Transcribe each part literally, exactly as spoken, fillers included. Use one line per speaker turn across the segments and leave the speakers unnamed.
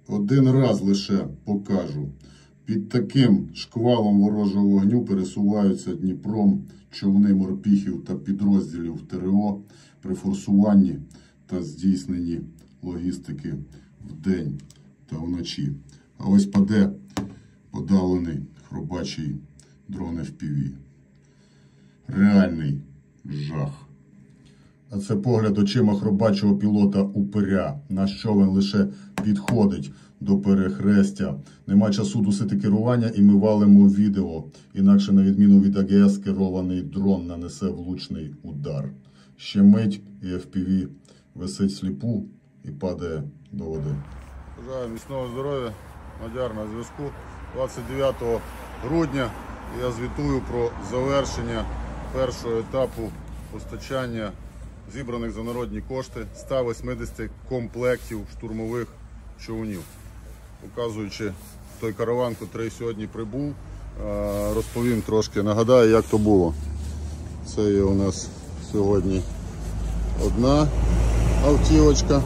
Один раз лише покажу. Під таким шквалом ворожого вогню пересуваються Дніпром човни морпіхів та підрозділів ТрО при форсуванні та здійсненні логістики вдень та вночі. А ось паде подавлений хробачий дрон еф пі ві. Реальний жах. А це погляд очима хробачого пілота упиря. Наш човен лише підходить до перехрестя. Нема часу дусити керування і ми валимо відео. Інакше, на відміну від а ге ес, керований дрон нанесе влучний удар. Ще мить і еф пі ві висить сліпу і падає до води. Бажаю міцного здоров'я. Мадяр на зв'язку. двадцять дев'ятого грудня я звітую про завершення першого етапу постачання зібраних за народні кошти ста вісімдесят комплектів штурмових човнів. Показуючи той караван, який сьогодні прибув, розповім трошки, нагадаю, як то було. Це є у нас сьогодні одна автівочка.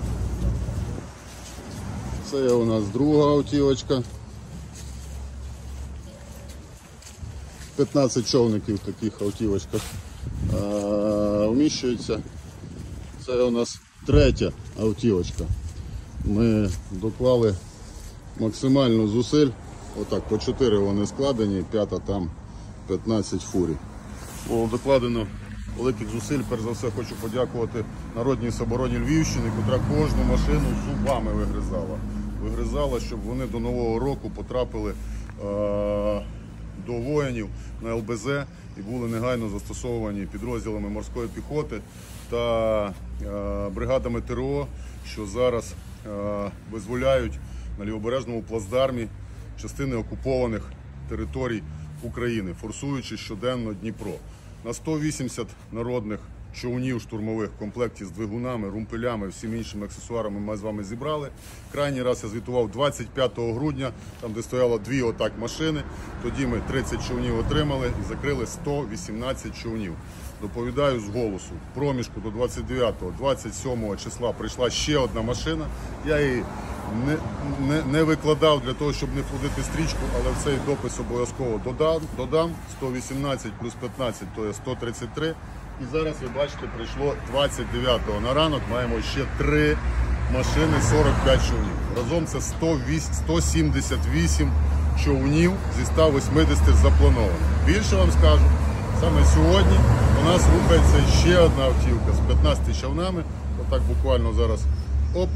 Це є у нас друга автівочка. п'ятнадцять човників в таких автівочках вміщується. Це у нас третя автівочка. Ми доклали максимально зусиль. Отак, по чотири вони складені, п'ята там п'ятнадцять фурій. Було докладено великих зусиль. Перш за все хочу подякувати Народній самообороні Львівщини, яка кожну машину зубами вигризала. Вигризала, щоб вони до Нового року потрапили е до воїнів на ел бе зет і були негайно застосовані підрозділами морської піхоти та е бригадами ТрО, що зараз е визволяють на лівобережному плацдармі частини окупованих територій України, форсуючи щоденно Дніпро. На сто вісімдесят народних човнів штурмових в комплекті з двигунами, румпелями, всіми іншими аксесуарами ми з вами зібрали. Крайній раз я звітував двадцять п'ятого грудня, там де стояло дві отак машини. Тоді ми тридцять човнів отримали і закрили сто вісімнадцять човнів. Доповідаю з голосу. В проміжку до двадцять дев'ятого - двадцять сьомого числа прийшла ще одна машина. Я її не, не, не викладав для того, щоб не ходити стрічку, але в цей допис обов'язково додам. додам. сто вісімнадцять плюс п'ятнадцять – то є сто тридцять три. І зараз, ви бачите, прийшло двадцять дев'ятого на ранок, маємо ще три машини, сорок п'ять човнів. Разом це сто сімдесят вісім човнів зі ста вісімдесят запланованих. Більше вам скажу, саме сьогодні у нас рухається ще одна автівка з п'ятнадцятьма човнами. Отак буквально зараз оп,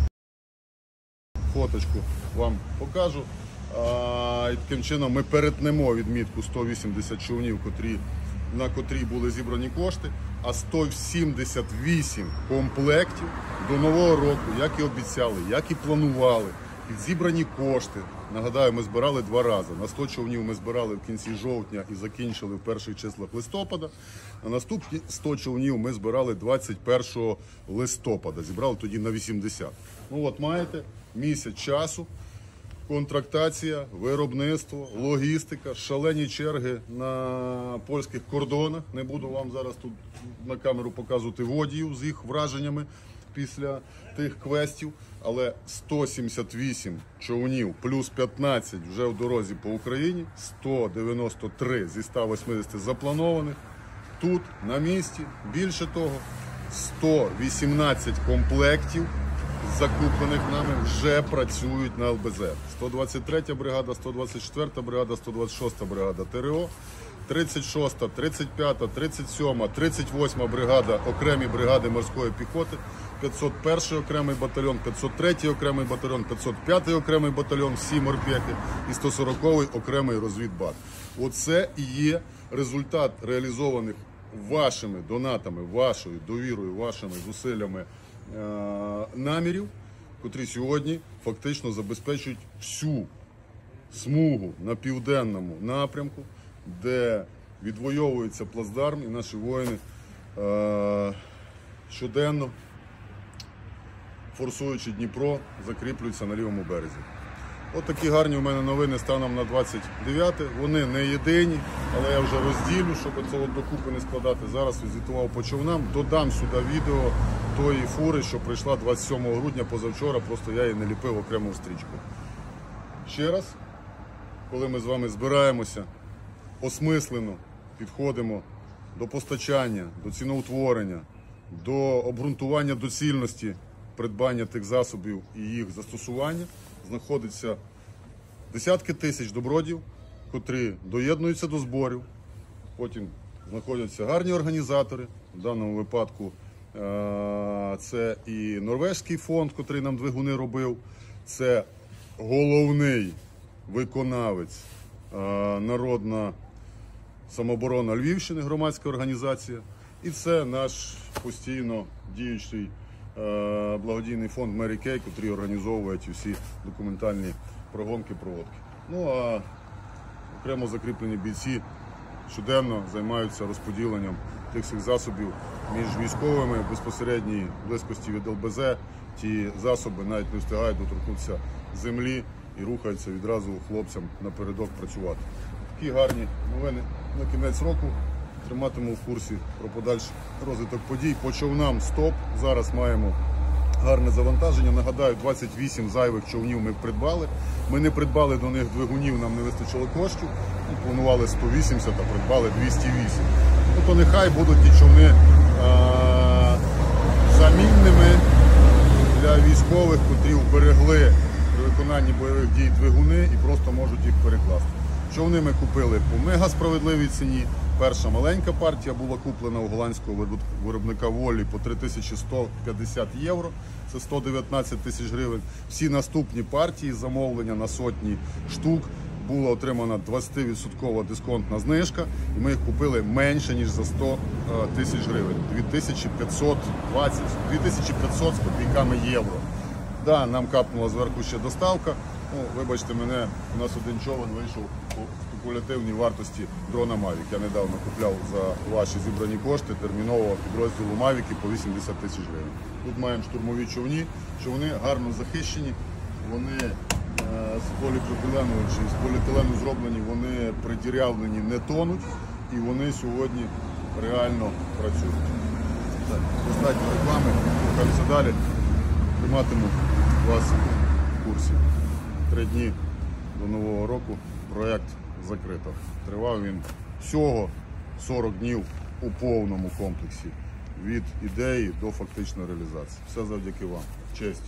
фоточку вам покажу. А, і таким чином ми перетнемо відмітку сто вісімдесят човнів, котрі, на котрі були зібрані кошти, а сто сімдесят вісім комплектів до Нового року, як і обіцяли, як і планували, під зібрані кошти. Нагадаю, ми збирали два рази. На сто човнів ми збирали в кінці жовтня і закінчили в перших числах листопада. А наступні сто човнів ми збирали двадцять першого листопада. Зібрали тоді на вісімдесят. Ну от маєте місяць часу. Контрактація, виробництво, логістика, шалені черги на польських кордонах. Не буду вам зараз тут на камеру показувати водіїв з їх враженнями після тих квестів, але сто сімдесят вісім човнів плюс п'ятнадцять вже в дорозі по Україні, сто дев'яносто три зі ста вісімдесят запланованих тут, на місці. Більше того, сто вісімнадцять комплектів закуплених нами вже працюють на ел бе зет. сто двадцять третя бригада, сто двадцять четверта бригада, сто двадцять шоста бригада ТрО, тридцять шоста, тридцять п'ята, тридцять сьома, тридцять восьма бригада, окремі бригади морської піхоти, п'ятсот перший окремий батальйон, п'ятсот третій окремий батальйон, п'ятсот п'ятий окремий батальйон, всі морпехи і сто сороковий окремий розвідбат. Оце і є результат реалізованих вашими донатами, вашою довірою, вашими зусиллями намірів, котрі сьогодні фактично забезпечують всю смугу на південному напрямку, де відвоюється плацдарм, і наші воїни е щоденно, форсуючи Дніпро, закріплюються на лівому березі. От такі гарні у мене новини станом на двадцять дев'яте. Вони не єдині, але я вже розділю, щоб це от докупи не складати. Зараз відзвітував по човнам, додам сюди відео тої фури, що прийшла двадцять сьомого грудня позавчора, просто я її не ліпив окремо в стрічку. Ще раз, коли ми з вами збираємося, осмислено підходимо до постачання, до ціноутворення, до обґрунтування доцільності придбання тих засобів і їх застосування, знаходиться десятки тисяч добродів, котрі доєднуються до зборів. Потім знаходяться гарні організатори, в даному випадку це і Норвезький фонд, котрий нам двигуни робив, це головний виконавець Народна самооборона Львівщини, громадська організація, і це наш постійно діючий благодійний фонд Мері Кей, який організовує ці всі документальні прогонки, проводки. Ну а окремо закріплені бійці щоденно займаються розподіленням тих всіх засобів між військовими в безпосередній близькості від Ел Бе Зе. Ті засоби навіть не встигають доторкнутися землі і рухаються відразу хлопцям напередок працювати. Такі гарні новини на кінець року. Триматиму в курсі про подальший розвиток подій. По човнам стоп. Зараз маємо гарне завантаження. Нагадаю, двадцять вісім зайвих човнів ми придбали. Ми не придбали до них двигунів, нам не вистачило коштів. Ми планували сто вісімдесят, а придбали двісті вісім. Ну то нехай будуть ті човни а, замінними для військових, котрі вберегли при виконанні бойових дій двигуни і просто можуть їх перекласти. Човни ми купили по мега-справедливій ціні. Перша маленька партія була куплена у голландського виробника Волі по три тисячі сто п'ятдесят євро, це сто дев'ятнадцять тисяч гривень. Всі наступні партії замовлення на сотні штук була отримана двадцятивідсоткова дисконтна знижка, і ми їх купили менше, ніж за сто тисяч гривень, дві тисячі п'ятсот двадцять, дві тисячі п'ятсот з копійками євро. Да, нам капнула зверху ще доставка. Ну, вибачте мене, у нас один човен вийшов по спекулятивній вартості дрона Mavic. Я недавно купляв за ваші зібрані кошти термінового підрозділу Mavic по вісімдесят тисяч гривень. Тут маємо штурмові човні, човни гарно захищені, вони е, з поліпропілену чи з поліетилену зроблені, вони придірявлені, не тонуть, і вони сьогодні реально працюють. Так, достатньо реклами, рухаємося далі, триматиму вас в курсі. Три дні до Нового року проєкт закрито. Тривав він всього сорок днів у повному комплексі. Від ідеї до фактичної реалізації. Все завдяки вам. Честь.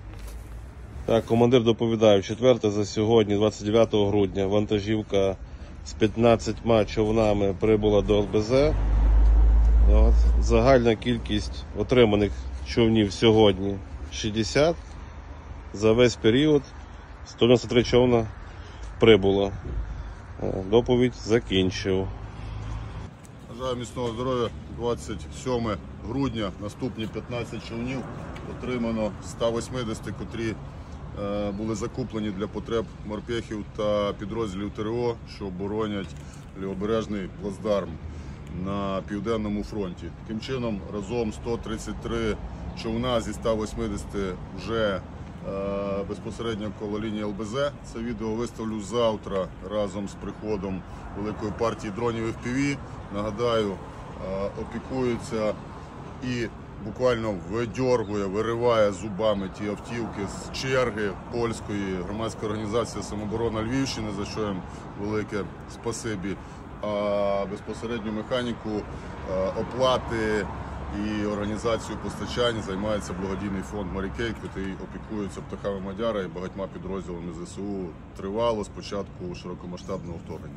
Так, командир доповідає, четверте за сьогодні, двадцять дев'ятого грудня, вантажівка з п'ятнадцятьма човнами прибула до Ел Бе Зе. От. Загальна кількість отриманих човнів сьогодні шістдесят. За весь період сто дев'яносто три човна прибуло. Доповідь закінчив.
Бажаю міцного здоров'я. двадцять сьоме грудня, наступні п'ятнадцять човнів отримано з ста восьмидесяти, котрі е, були закуплені для потреб морпехів та підрозділів Те Ре О, що оборонять лівобережний плацдарм на Південному фронті. Таким чином, разом сто тридцять три човна зі ста восьмидесяти вже безпосередньо коло лінії Ел Бе Зе. Це відео виставлю завтра разом з приходом великої партії дронів Еф Пі Ві. Нагадаю, опікується і буквально видьоргує, вириває зубами ті автівки з черги польської громадської організації «Самооборона Львівщини», за що їм велике спасибі. А безпосередньо механіку оплати і організацією постачання займається благодійний фонд Мері Кей, який опікується птахами Мадяра і багатьма підрозділами Зе Се У. Тривало з початку широкомасштабного вторгнення.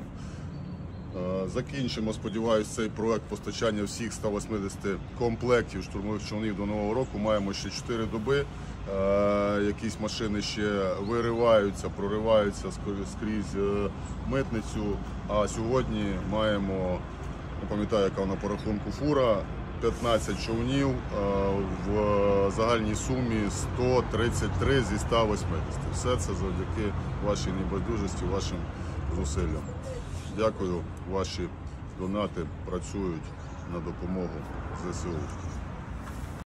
Закінчимо, сподіваюся, цей проект постачання всіх ста восьмидесяти комплектів штурмових човнів до Нового року. Маємо ще чотири доби. Якісь машини ще вириваються, прориваються скрізь митницю. А сьогодні маємо, не пам'ятаю, яка вона по рахунку фура, п'ятнадцять човнів в загальній сумі сто тридцять три зі ста восьмидесяти. Все це завдяки вашій небайдужості, вашим зусиллям. Дякую, ваші донати працюють на допомогу Зе Се У.